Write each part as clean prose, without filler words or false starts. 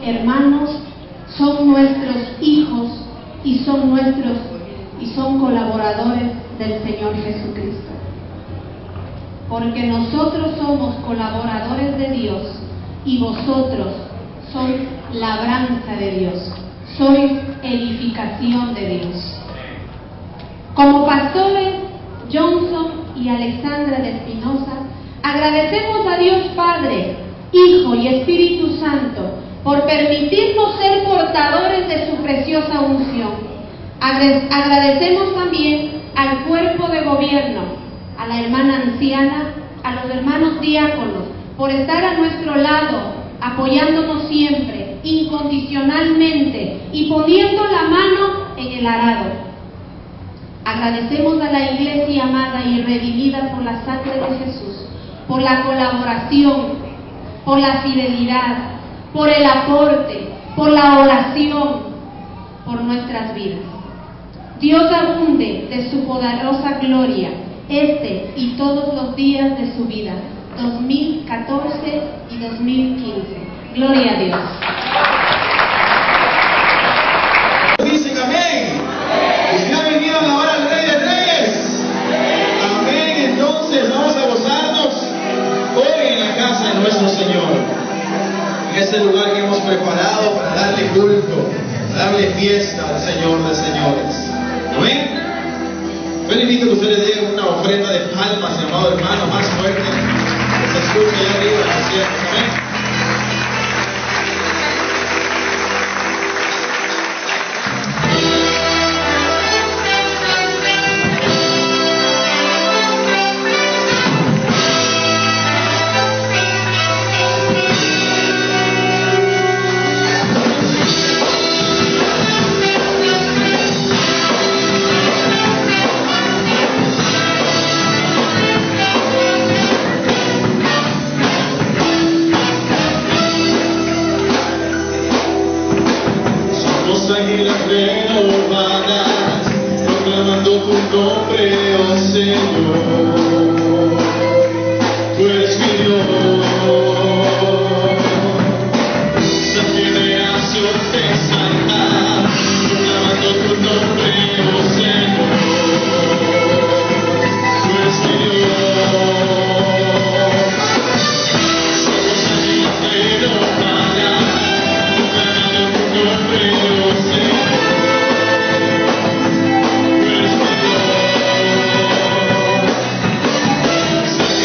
hermanos son nuestros hijos y son colaboradores del Señor Jesucristo. Porque nosotros somos colaboradores de Dios y vosotros sois labranza de Dios, sois edificación de Dios. Como pastores, Johnson y Alexandra de Espinosa, agradecemos a Dios Padre, Hijo y Espíritu Santo por permitirnos ser portadores de su preciosa unción. Agradecemos también al cuerpo de gobierno, a la hermana anciana, a los hermanos diáconos, por estar a nuestro lado, apoyándonos siempre, incondicionalmente y poniendo la mano en el arado. Agradecemos a la Iglesia amada y redimida por la sangre de Jesús, por la colaboración, por la fidelidad, por el aporte, por la oración, por nuestras vidas. Dios abunde de su poderosa gloria este y todos los días de su vida, 2014 y 2015. Gloria a Dios. Dicen amén. Usted ha venido a la hora del Rey de Reyes. Amén. Entonces vamos a gozarnos hoy en la casa de nuestro Señor, en este lugar que hemos preparado para darle culto, darle fiesta al Señor de señores. Amén. Yo le invito a que usted le dé una ofrenda de palmas, amado hermano, más fuerte, que se escuche allá arriba en los cielos. Amén. Águilas renovadas, proclamando tu nombre, oh Señor. Tú eres mi Dios, generación de santa, proclamando tu nombre, oh Señor. Tú eres mi Dios. Somos águilas renovadas, proclamando tu nombre, oh Señor. Tú eres mi Dios.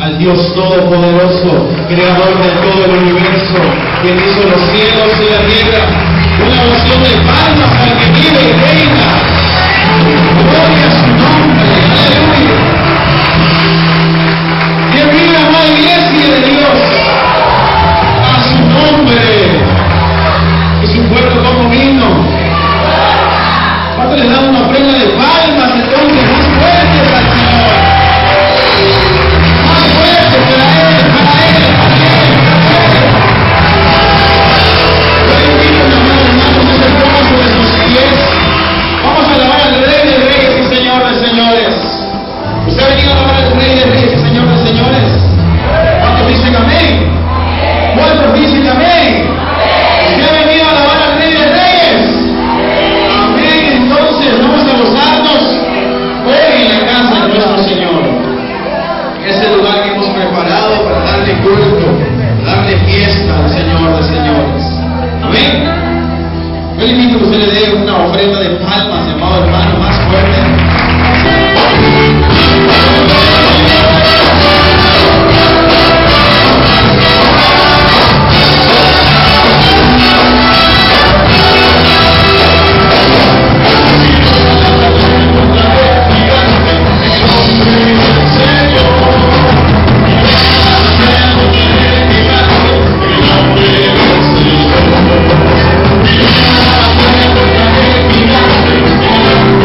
al Dios Todopoderoso, Creador de todo el universo, quien hizo los cielos y la tierra. Una oración de palmas al que vive y reina. Gloria a su nombre, aleluya. Bienvenida, amada iglesia de Dios, a su nombre. Y su pueblo como vino. ¿Cuánto le dan una ofrenda de palmas entonces más fuerte para el Señor? Más fuerte para Él, para Él, para Él, para Él. Yo invito a mi amado hermano que se ponga sobre sus pies. Vamos a alabar al Rey de Reyes y Señor de Señores. ¿Usted ha venido a alabar al Rey de Reyes y Señor de Señores? ¿Cuántos dicen amén? ¿Cuántos dicen amén? ¿Usted ha venido a alabar al Rey de Reyes? Amén. Entonces vamos a gozarnos hoy en la casa de nuestro Señor. Ese lugar que hemos preparado para darle culto, darle fiesta al Señor de Señores. Amén. Yo le invito a que usted le dé una ofrenda de palmas, amado hermano, más fuerte. Thank you.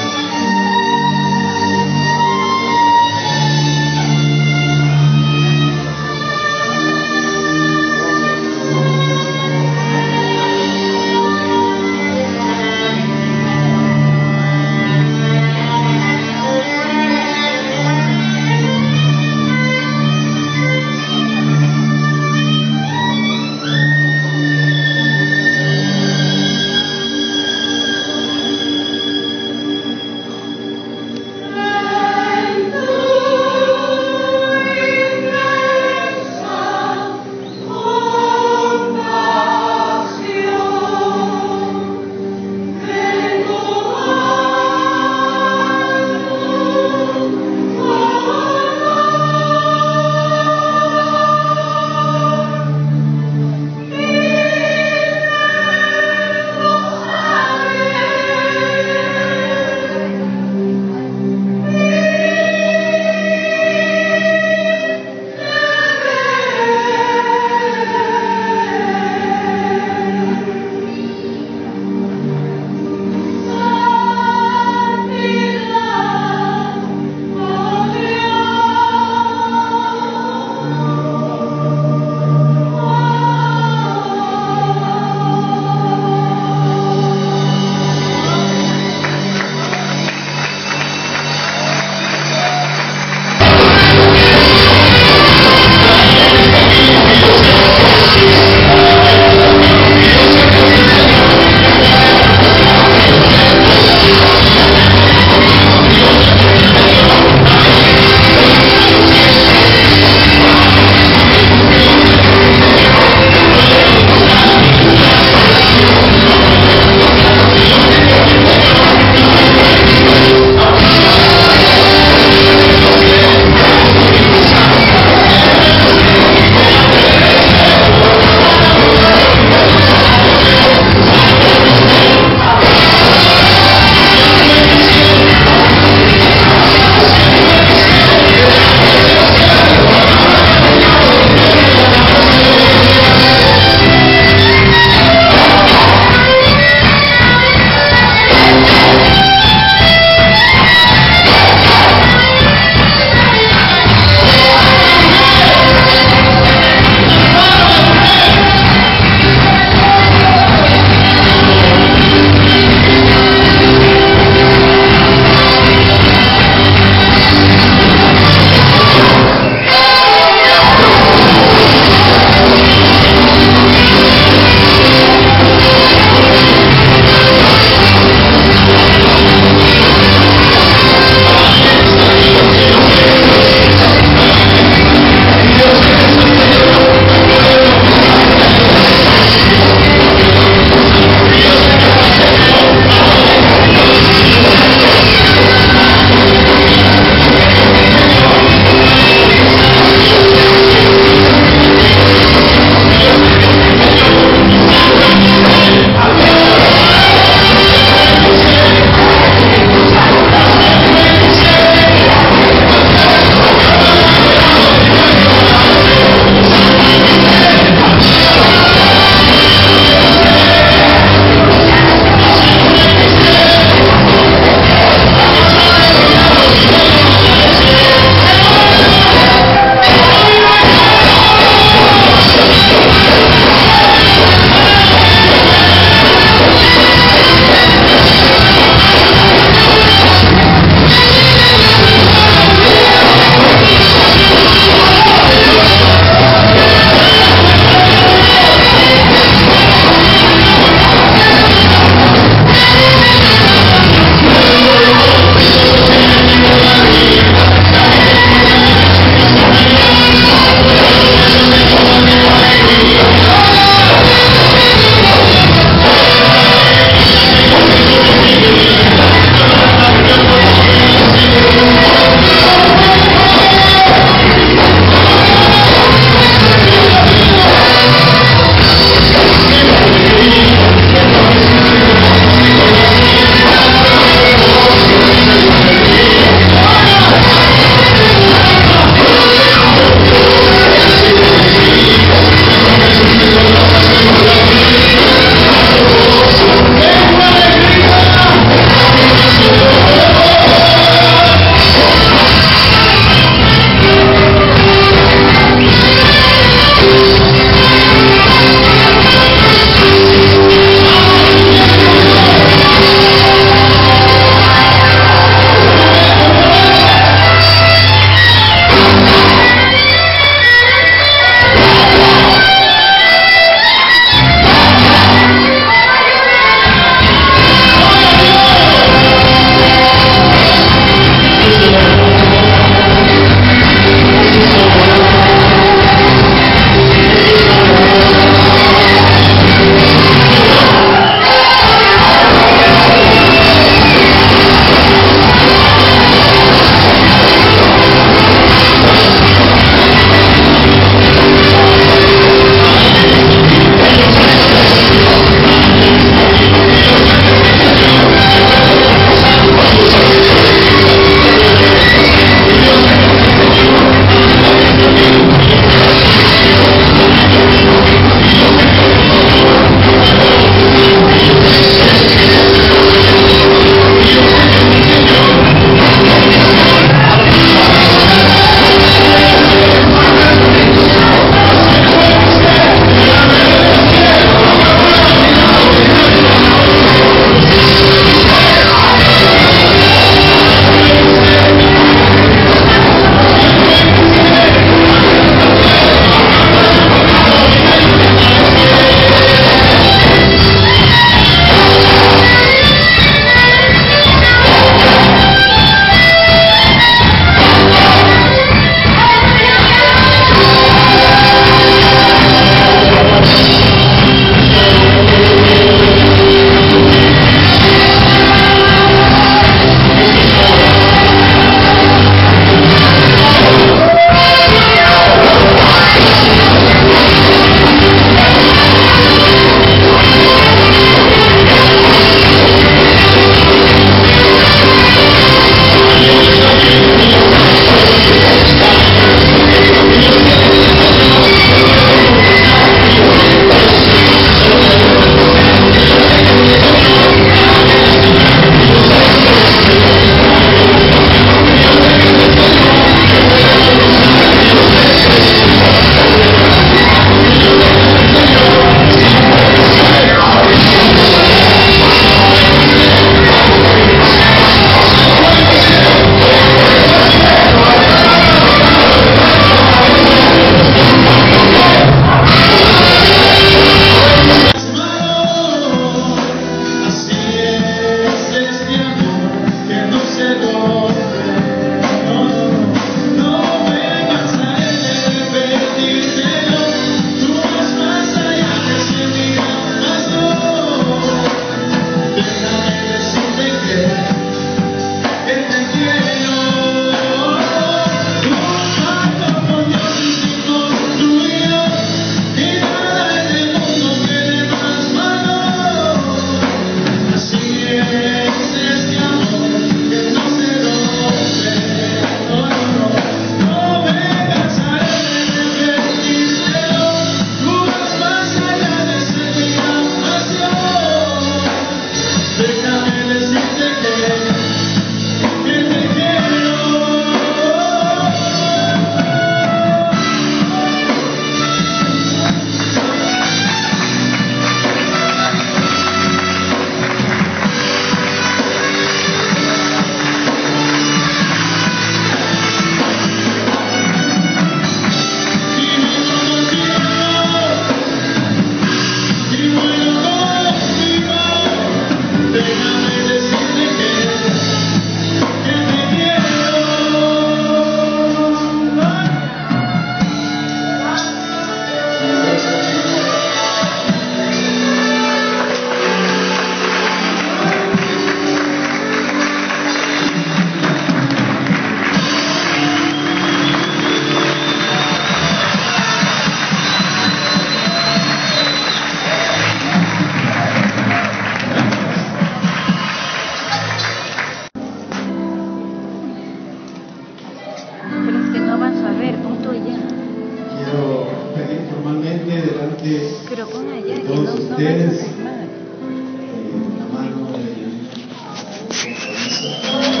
A ver, pon tú allá. Quiero pedir formalmente delante Pero pon allá, de que todos no ustedes vayas a firmar. la mano de compromiso.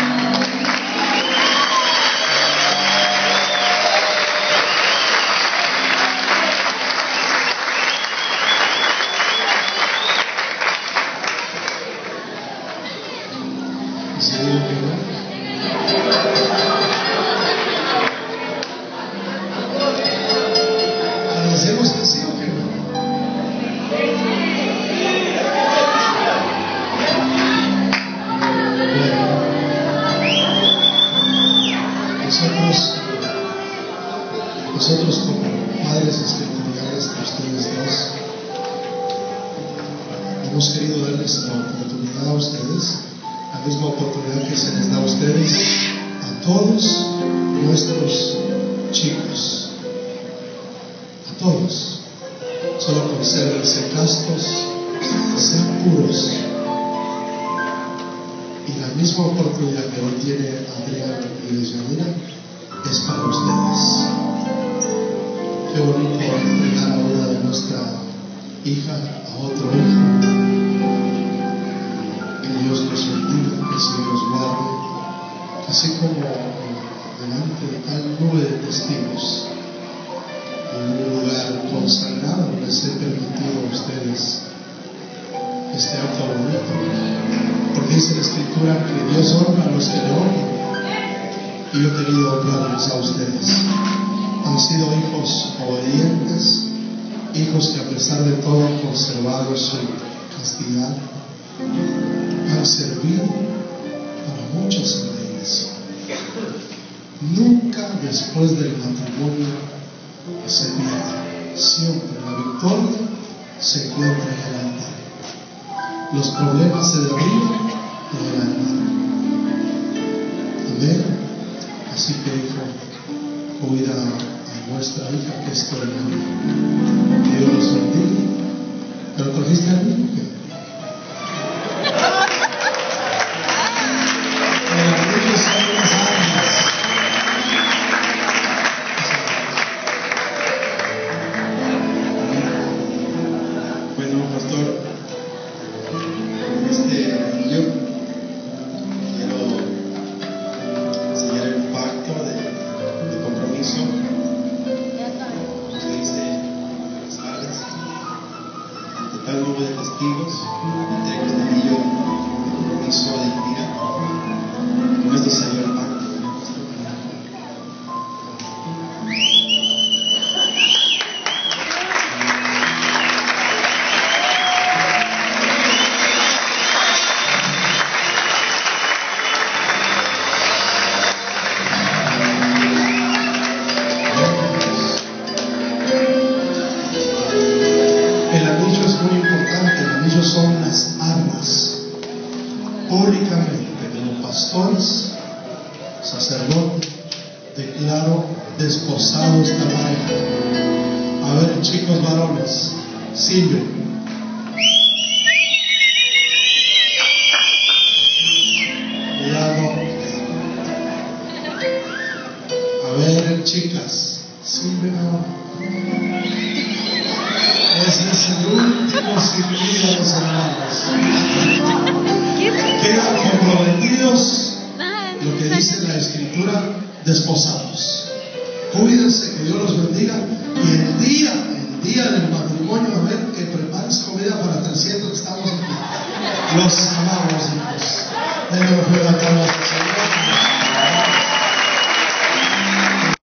¿Se digo que no? ¿Hacemos que sí o que no? Nosotros como padres espirituales de ustedes dos, hemos querido darles la oportunidad a ustedes, la misma oportunidad que se les da a ustedes, a todos nuestros chicos, a todos. Solo consérvense castos, sean puros. Y la misma oportunidad que hoy tiene Adrián y Deyanira es para ustedes. Qué bonito entregar a una de nuestra hija a otro hijo. Que Dios los bendiga, que el Señor los guarde, así como delante de tal nube de testigos, en un lugar consagrado les he permitido a ustedes este acto bonito, porque dice la Escritura que Dios honra a los que le honran, y yo he querido honrarles a ustedes. Han sido hijos obedientes, hijos que a pesar de todo han conservado su castidad, han servido para muchos en la iglesia. Nunca después del matrimonio se pierde, siempre la victoria se encuentra en el altar. Los problemas se derriban en el altar. Amén. Así que hijo, cuida a nuestra hija que es tu hermana. Que Dios los bendiga. ¿Pero trajiste al niño? ¿Qué? Los niños son unas armas. Bueno, pastor, yo quiero enseñar el pacto de compromiso. Se dice las alas ante tal nube de testigos, entrego el anillo de compromiso de vida con nuestro Señor pacto. El anillo es muy importante, el anillo son las armas. Públicamente, como pastores, sacerdotes, declaro desposado esta pareja. A ver, chicos varones, sirven. Cuidado. A ver, chicas, sirven ahora. Ese es el último silbido de los hermanos. Quedan comprometidos, lo que dice la Escritura, desposados. Cuídense, que Dios los bendiga. Y el día del matrimonio, a ver, que prepares comida para 300 que estamos aquí. Los amamos, hijos. Denle un fuerte aplauso.